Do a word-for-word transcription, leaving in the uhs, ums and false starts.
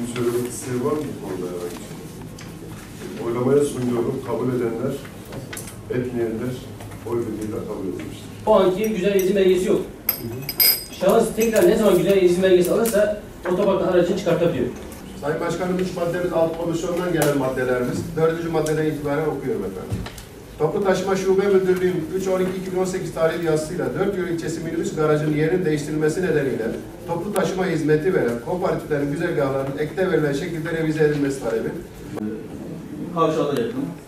Sizin söylemek isteği var mı bu konuda herhangi bir şey? Oylamaya sunuyorum. Kabul edenler, etmeyenler oy birliğiyle kabul edilmiştir. O anki güzel izin belgesi yok. Şahıs tekrar ne zaman güzel izin belgesi alırsa otoparktan aracını çıkartabiliyor. Sayın Başkanım, üç maddemiz alt komisyondan gelen maddelerimiz. Dördüncü maddeden itibaren okuyorum efendim. Toplu Taşıma Şube Müdürlüğü'nün üç on iki iki bin on sekiz tarihli yazısıyla dört yol ilçesi minibüs garajının yerinin değiştirilmesi nedeniyle toplu taşıma hizmeti veren kooperatiflerin güzergahlarının ekte verilen şekilde revize edilmesi talebi. Kavşağıda yakın.